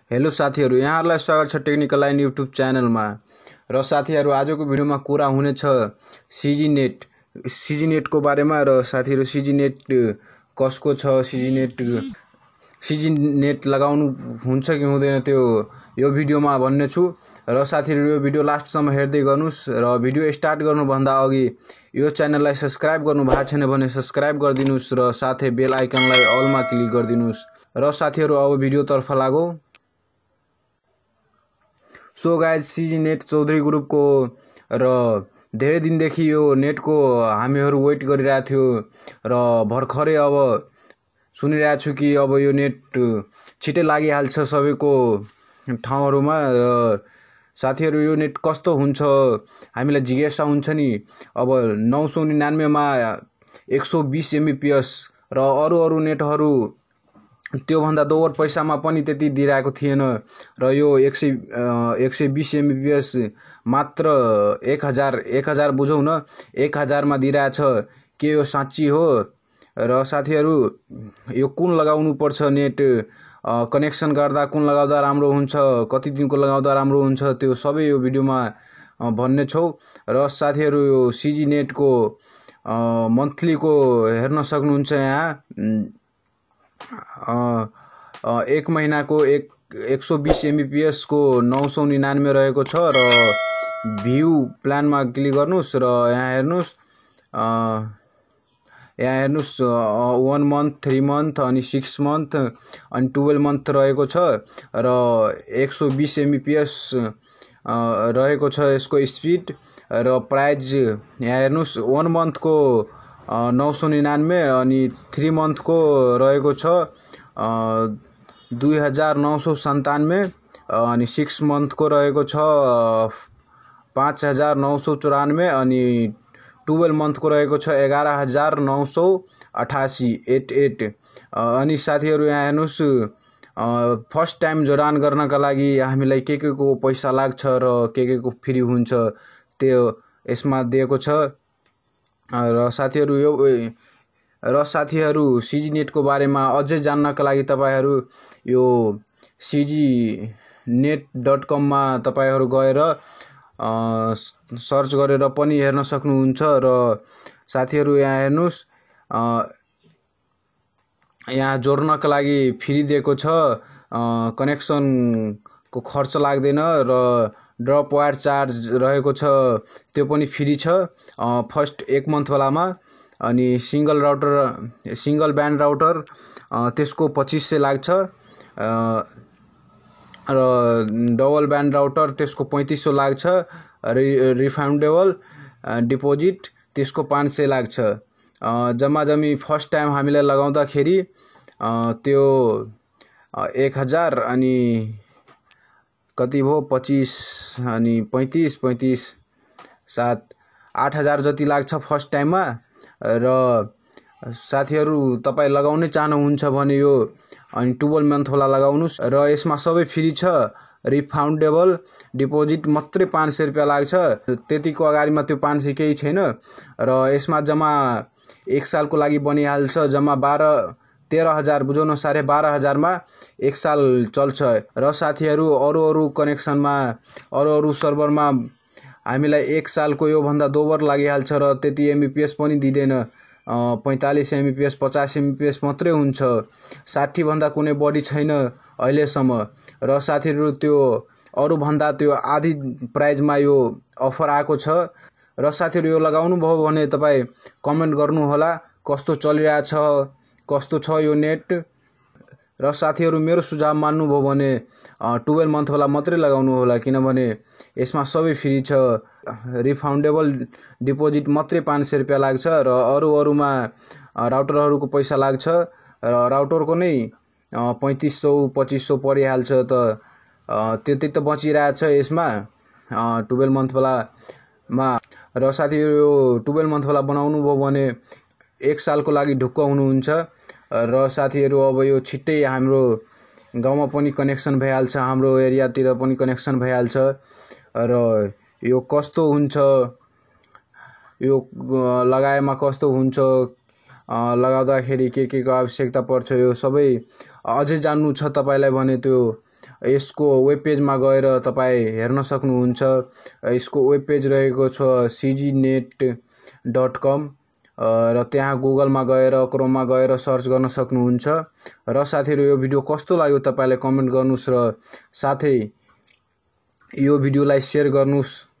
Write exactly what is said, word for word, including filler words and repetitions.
Hello साथीहरु, यहाँहरुलाई स्वागत छ टेक्निकल लाइन युट्युब च्यानलमा। र साथीहरु, आजको भिडियोमा कुरा हुनेछ सिजी नेट सिजी नेट को बारेमा। र साथीहरु, सिजी नेट कसको छ, सिजी नेट सिजी नेट लगाउनु हुन्छ कि हुँदैन त्यो यो भिडियोमा भन्ने छु। र साथीहरु, यो भिडियो लास्टसम्म हेर्दै गर्नुस्। र भिडियो स्टार्ट गर्नु भन्दा अघि यो च्यानललाई सब्स्क्राइब गर्नु भएको छैन भने सब्स्क्राइब गरिदिनुस् र साथै बेल आइकनलाई अलमा क्लिक गरिदिनुस्। र साथीहरु, अब भिडियोतर्फ लागौं। So guys, CG net Chaudhary group को र धेरै दिनदेखि यो नेट को हामीहरु वेट गरिरहेको थियो र भर्खरै अब सुनिरहेको छु कि अब यो नेट छिटै लागिहाल्छ सबैको ठाउँहरुमा। र साथीहरु, यो नेट कस्तो हुन्छ हामीलाई जिज्ञासा हुन्छ नि। अब नौ सौ निन्यानवे मा एक सौ बीस एमबीपीएस र अरु अरु नेटहरु त्यो भन्दा दोबर पैसामा पनि त्यति दिइरहेको थिएन। र यो एक सय बीस एमबीपीएस मात्र एक हजार एक हजार बुझौँ न, एक हजार मा दिइरहेछ। के यो साँच्ची हो? र साथीहरु, यो कुन लगाउनु पर्छ नेट, कनेक्सन गर्दा कुन लगाउँदा राम्रो हुन्छ, कति दिनको लगाउँदा राम्रो हुन्छ, त्यो सबै यो भिडियोमा भन्ने छौ। र साथीहरु, यो सिजी नेट को मन्थली को हेर्न सक्नुहुन्छ। यहाँ एक महीना को एक एक सौ बीस एमबीपीएस को नौ सौ निन्यानवे रहेको छ। र भ्यू प्लान में क्लिक गर्नुस् र यहाँ हेर्नुस् यहाँ हेर्नुस् वन मंथ, थ्री मंथ अनि सिक्स मंथ अनि ट्वेल्व मंथ रहेको छ। र एक सौ बीस एमबीपीएस रहेको छ यसको स्पीड। र प्राइस यहाँ हेर्नुस् वन मंथ को नौ सौ निन्यानवे अनि थ्री मंथ को रहेको छ दुई हजार नौ सौ सन्तानवे अनि सिक्स मंथ को रहेको छ पाँच हजार नौ सौ चौरानवे अनि ट्वेल्व मंथ को रहेको छ एघार हजार नौ सौ अठासी एट एट। अनि साथीहरु, यहाँ हेर्नुस् फर्स्ट टाइम जोडान गर्नका लागि हामीलाई के के को पैसा लाग्छ र के के को फ्री हुन्छ त्यो यसमा दिएको छ। र साथीहरु, यो र साथीहरु सिजी नेट को बारेमा अझै जान्नका लागि तपाईहरु यो सिजी नेट डट कम मा तपाईहरु गएर सर्च गरेर पनि हेर्न सक्नुहुन्छ। र साथीहरु, यहाँ हेर्नुस् यहाँ जोड्नका लागि फ्री दिएको छ, कनेक्सन को खर्च लाग्दैन। र ड्रप वायर चार्ज रहेको छ त्यो पनि फ्री छ फर्स्ट एक मंथ वालामा। अनि single router single band router त्यसको पच्चीस सय लाग्छ। र डबल बैंड राउटर त्यसको पैंतीस सौ लाग्छ। रिफाउन्डेबल डिपोजिट त्यसको पाँच सय लाग्छ। जम्मा जम्मी फर्स्ट टाइम हामीलाई लगाउँदाखेरि त्यो एक हजार अनि कति भो पच्चीस अनि पैंतीस पैंतीस सात आठ हजार जति लाग्छ फर्स्ट टाइम में। र साथीहरु, तपाई लगाउनै चाहनुहुन्छ भने यो अनि ट्वेल्व मंथ वाला लगाउनुस्। र यसमा सबै फ्री छ। रिफाउन्डेबल डिपोजिट मात्रै पाँच सय रुपैयाँ लाग्छ, त्यतिको अगाडिमा त्यो पाँच सय केही छैन। र यसमा जम्मा एक साल को लागि बनिहाल्छ। जम्मा बाह्र तेह्र हजार बुझौँ न, साढे बाह्र हजार में एक साल चल्छ। र साथीहरु, अरु अरु कनेक्सन में अरु अरु सर्भर में हामीलाई एक साल को यो भन्दा दोबर लागिहाल्छ र त्यति एमबीपीएस पनि दिदैन। पैंतालीस एमबीपीएस पचास एमबीपीएस मात्रै हुन्छ, साठी भन्दा कुनै बढी छैन अहिलेसम्म। र साथीहरु, त्यो अरु भन्दा त्यो आधी प्राइस में यो अफर आएको छ। र साथीहरु, यो लगाउनु भयो भने तपाई कमेन्ट गर्नु होला कस्तो चलिरहेछ, कस्तो छ यो नेट। र साथीहरु, मेरो सुझाव मान्नु भयो भने ट्वेल्व मंथ वाला मात्रै लगाउनु होला, किनभने यसमा सबै फ्री छ। रिफाउन्डेबल डिपोजिट मात्रै पाँच सय रुपैयाँ लाग्छ। र अरु अरुमा राउटरहरुको पैसा लाग्छ। र राउटरको नै पैंतीस सौ पच्चीस सौ परिहाल्छ। त त्यति त बचिरहेछ यसमा ट्वेल्व मंथ वाला मा। र साथीहरु, यो ट्वेल्व मंथ वाला बनाउनु भयो भने एक साल को लागि ढुक्क हुनुहुन्छ। र साथीहरु, अब यो छिट्टै हाम्रो गाउँमा पनि कनेक्सन भइहाल्छ, हाम्रो एरियातिर पनि कनेक्सन भइहाल्छ। र यो कस्तो हुन्छ, यो लगाएमा कस्तो हुन्छ, लगाउँदाखेरि के के को आवश्यकता पर्छ यो सबै अझै जान्नु छ तपाईलाई भने त्यो यसको वेब पेजमा गएर तपाईँ हेर्न सक्नुहुन्छ। यसको वेब पेज रहेको छ C G net dot com र त्यहाँ गुगलमा गएर क्रोममा गएर सर्च गर्न सक्नुहुन्छ। र साथीहरु यो भिडियो कस्तो लाग्यो तपाईलाई कमेन्ट गर्नुस् र साथै यो भिडियोलाई शेयर गर्नुस्।